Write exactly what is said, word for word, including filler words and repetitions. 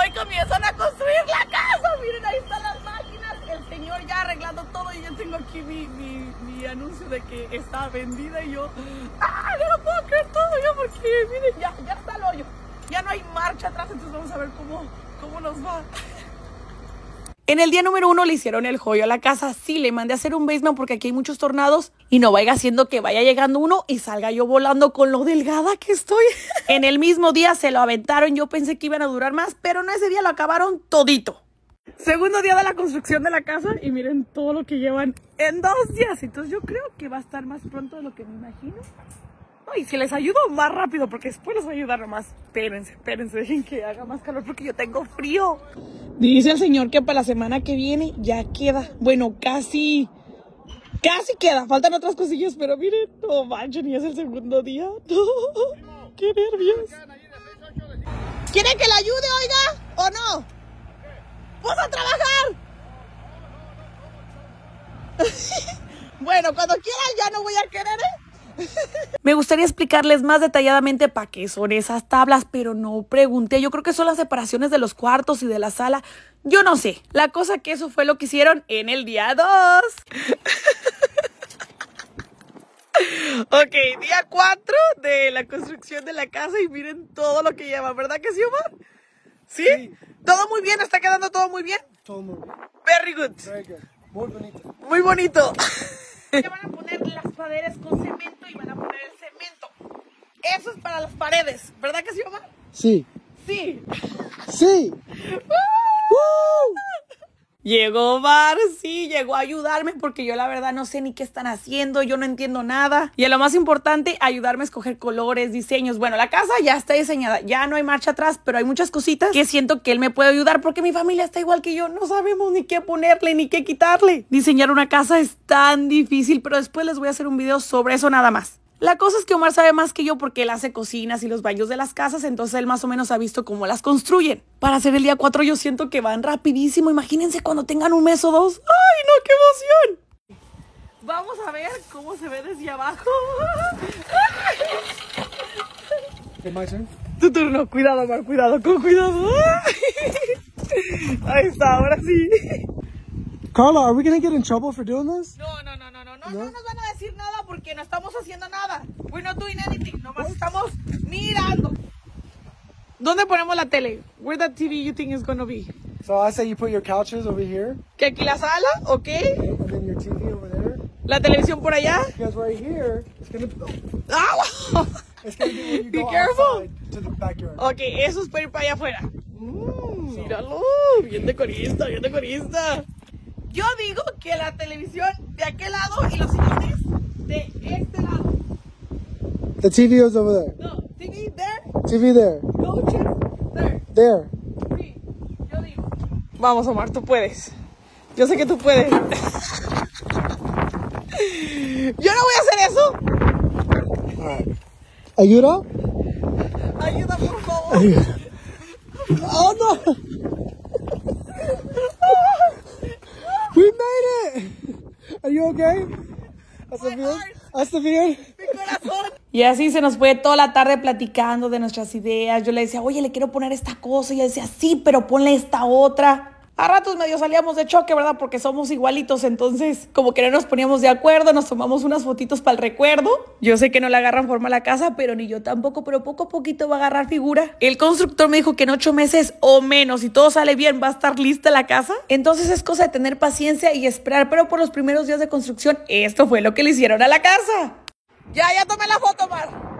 hoy comienzan a construir la casa. Miren, ahí están las máquinas. El señor ya arreglando todo y yo tengo aquí mi, mi, mi anuncio de que está vendida y yo, ah, no lo puedo creer todo yo porque miren, ya, ya está el hoyo. Ya no hay marcha atrás, entonces vamos a ver cómo, cómo nos va. En el día número uno le hicieron el joyo a la casa. Sí, le mandé a hacer un basement porque aquí hay muchos tornados y no vaya haciendo que vaya llegando uno y salga yo volando con lo delgada que estoy. En el mismo día se lo aventaron. Yo pensé que iban a durar más, pero no, ese día lo acabaron todito. Segundo día de la construcción de la casa y miren todo lo que llevan en dos días. Entonces yo creo que va a estar más pronto de lo que me imagino. Ay, si les ayudo más rápido porque después les voy a ayudar nomás. Espérense, espérense, dejen que haga más calor porque yo tengo frío. Dice el señor que para la semana que viene ya queda. Bueno, casi, casi queda. Faltan otras cosillas, pero miren, no manchen, y es el segundo día. No, qué nervios. ¿Quieren que le ayude, oiga? ¿O no? ¡Pues a trabajar! Bueno, cuando quieran ya no voy a querer, ¿eh? Me gustaría explicarles más detalladamente para qué son esas tablas, pero no pregunté. Yo creo que son las separaciones de los cuartos y de la sala. Yo no sé. La cosa que eso fue lo que hicieron en el día dos. Ok, día cuatro de la construcción de la casa y miren todo lo que lleva, ¿verdad que sí, Omar? ¿Sí? Sí. ¿Todo muy bien? ¿Está quedando todo muy bien? Todo muy bien. Very good. Very good. Muy bonito. Muy bonito. Ya van a poner las paredes con cemento y van a poner el cemento. Eso es para las paredes, ¿verdad que sí, Omar? Sí. Sí. Sí. ¡Woo! Llegó Omar, sí, llegó a ayudarme porque yo la verdad no sé ni qué están haciendo, yo no entiendo nada. Y a lo más importante, ayudarme a escoger colores, diseños. Bueno, la casa ya está diseñada, ya no hay marcha atrás, pero hay muchas cositas que siento que él me puede ayudar porque mi familia está igual que yo. No sabemos ni qué ponerle ni qué quitarle. Diseñar una casa es tan difícil, pero después les voy a hacer un video sobre eso nada más. La cosa es que Omar sabe más que yo porque él hace cocinas y los baños de las casas, entonces él más o menos ha visto cómo las construyen. Para hacer el día cuatro yo siento que van rapidísimo, imagínense cuando tengan un mes o dos. ¡Ay, no, qué emoción! Vamos a ver cómo se ve desde abajo. Okay, my turn. Tu turno, cuidado, Omar, cuidado, con cuidado. Ahí está, ahora sí. Carla, are we gonna get in trouble for doing this? No, no, no, no, no, no, no nos van a decir nada porque no estamos haciendo nada. We're not doing anything, nomás estamos mirando. ¿Dónde ponemos la tele? Where the T V you think is gonna be? So I say you put your couches over here. ¿Que aquí la sala? ¿Ok? And then your T V over there. ¿La televisión por allá? Because right here, it's gonna, ¡Ah! it's gonna be when you Be go careful. outside to the backyard. Ok, eso es para ir para allá afuera. Mm, míralo, bien decorista, bien decorista. Yo digo que la televisión de aquel lado y los sillones de este lado. The T V is over there. No, T V there, T V there. coaches there. There. Sí, yo digo. Vamos, Omar, tú puedes. Yo sé que tú puedes. Yo no voy a hacer eso. Alright. Ayuda? Ayuda, por favor. Ayuda. Oh no! We made it! Are you okay? ¿Hasta bien? ¿Hasta bien? Mi corazón. Y así se nos fue toda la tarde platicando de nuestras ideas. Yo le decía, oye, le quiero poner esta cosa. Y ella decía, sí, pero ponle esta otra. A ratos medio salíamos de choque, ¿verdad? Porque somos igualitos, entonces como que no nos poníamos de acuerdo, nos tomamos unas fotitos para el recuerdo. Yo sé que no le agarran forma a la casa, pero ni yo tampoco, pero poco a poquito va a agarrar figura. El constructor me dijo que en ocho meses o menos, si todo sale bien, va a estar lista la casa. Entonces es cosa de tener paciencia y esperar, pero por los primeros días de construcción, esto fue lo que le hicieron a la casa. Ya, ya tomé la foto, Mar.